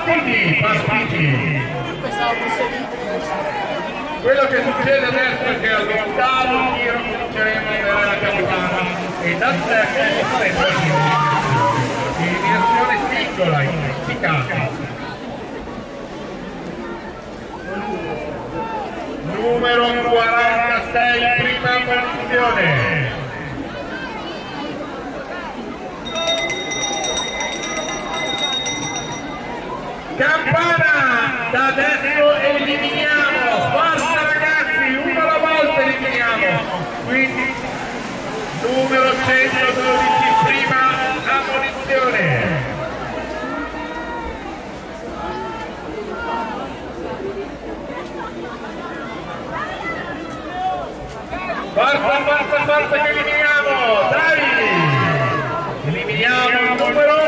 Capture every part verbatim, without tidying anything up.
partiti, partiti. Quello che succede adesso è che all'ottavo giro cominceremo a vedere la campana e dal settimo saremo eliminazione singola, indicata. Numero quarantasei, prima posizione. Campana, da adesso eliminiamo, forza ragazzi, uno alla volta eliminiamo, quindi numero centododici, prima ammonizione. Forza, forza, forza che eliminiamo, dai! Eliminiamo il numero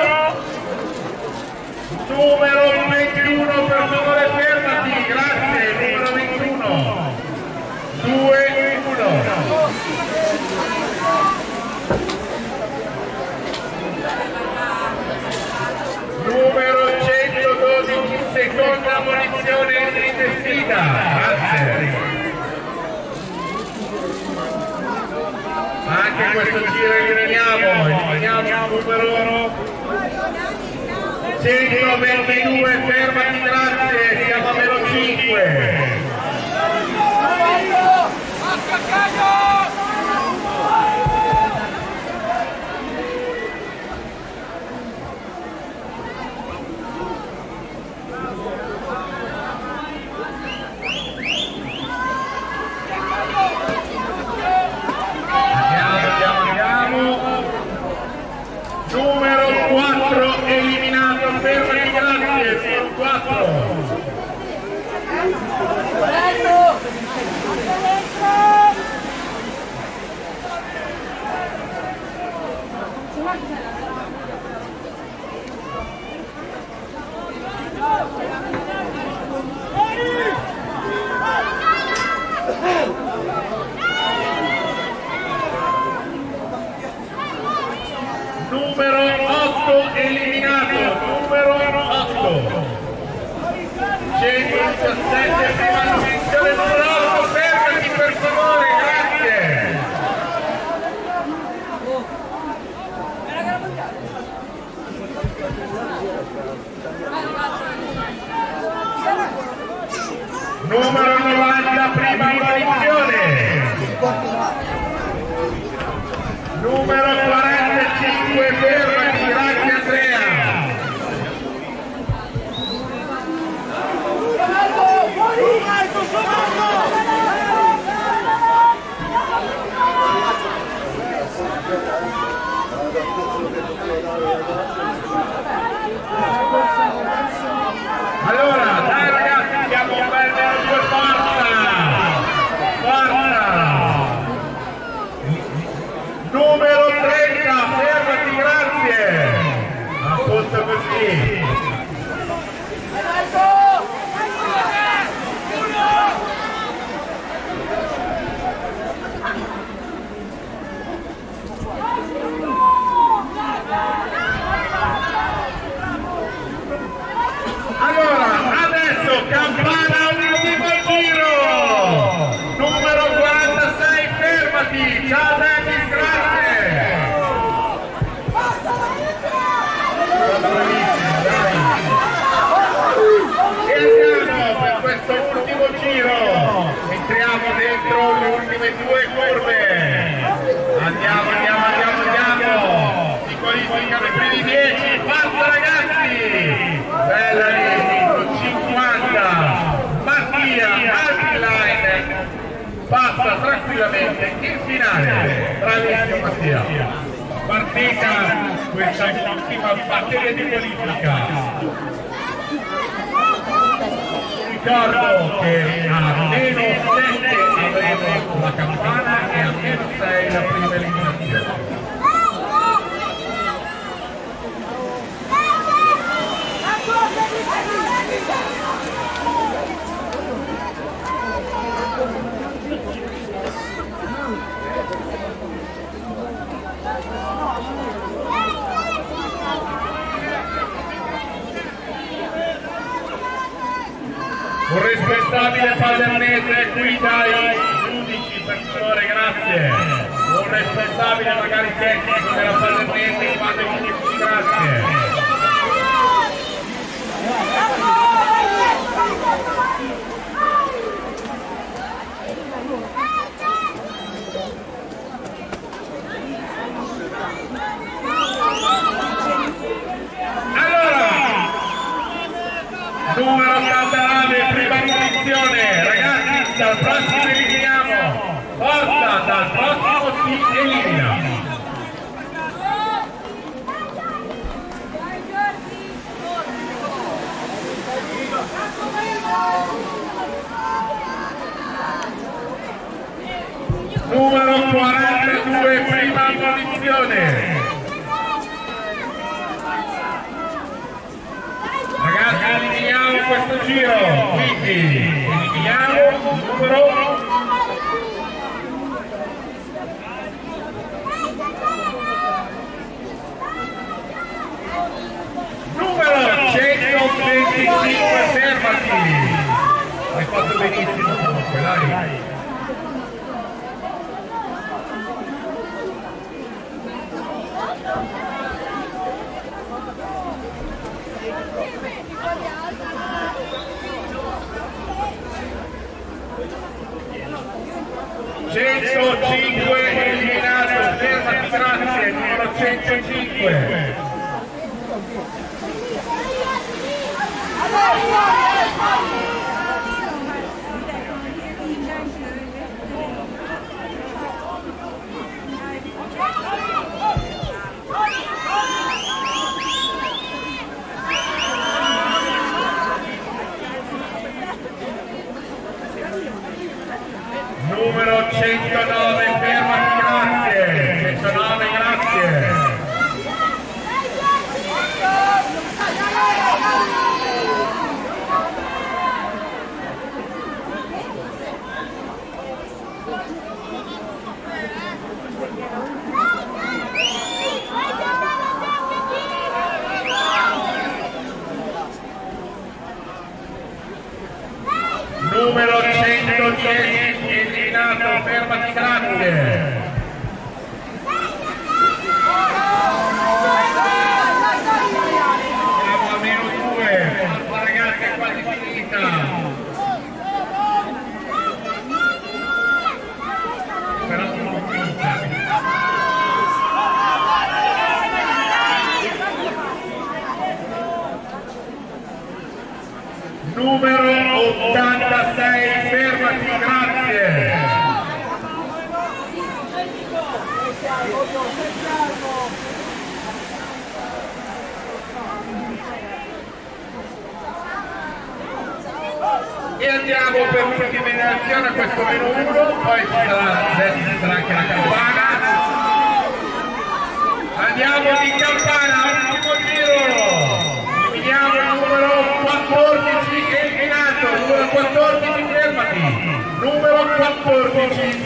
numero ventuno, per favore fermati, grazie, numero ventuno, due uno. Numero centododici, seconda ammonizione in destina, grazie. Anche questo giro eliminiamo, eliminiamo il numero centoventidue, fermati, grazie, siamo a meno cinque. Andiamo, andiamo, andiamo. Numero quattro eliminato, fermati, grazie, sono quattro. Numero otto eliminato, numero otto. centodiciassette, prima posizione, numero otto, fermati per favore, grazie. Numero novanta, prima posizione. Numero quarantacinque, fermati, grazie Andrea. Allora, dai ragazzi, siamo un bel due, forza! Forza! Numero trenta, fermati, grazie! A posto così! Allora, adesso campana, ultimo giro! Numero quarantasei, fermati! Ciao Dennis, grazie! Bravissimo, dai! E andiamo per questo ultimo giro! Entriamo dentro le ultime due curve! Andiamo, andiamo, andiamo, andiamo! Si qualificano i primi dieci, forza ragazzi! Bella lì, cinquanta, Mattia, Alpiline, passa tranquillamente in finale, bravissimo Mattia. Partita, questa ultima batteria di qualifica. Ricordo che a meno sette avremo la campana e a meno sei la prima eliminazione. Un responsabile padernese qui dai giudici, per favore, grazie. Un responsabile magari tecnico della padernese qua dai giudici, grazie. Numero ottantanove, prima posizione, ragazzi, dal prossimo eliminiamo, forza, dal prossimo si elimina. Numero quarantadue, prima posizione. Ragazzi, eliminiamo questo giro, quindi eliminiamo il numero numero centoventicinque, fermati. Hai fatto benissimo comunque, dai. centocinque eliminato, fermati, grazie, numero centocinque. Numero centonove, fermati, grazie. centonove, grazie. Numero centodieci, eliminato, fermati, grazie. Siamo a meno due, la ragazza è quasi finita. Però sono finita. Numero ottantasei, fermati, grazie. E andiamo per l'ultima eliminazione a questo meno uno, poi ci sarà, adesso ci sarà anche la campana. Andiamo di campana, ultimo giro. Eliminiamo il numero quattordici, eliminato, numero quattordici, fermati, numero quattordici.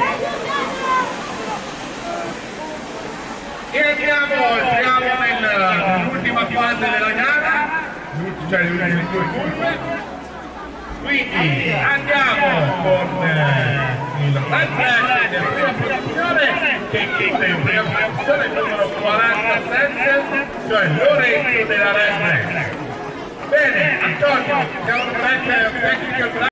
E andiamo, entriamo nell'ultima fase della gara, cioè le ultime due curve. Quindi andiamo con eh, il Red Flash della prima posizione, che chiede in prima posizione il numero quarantasette, cioè Lorenzo della Red Flash. Bene, Antonio, siamo pronti per il tecnico.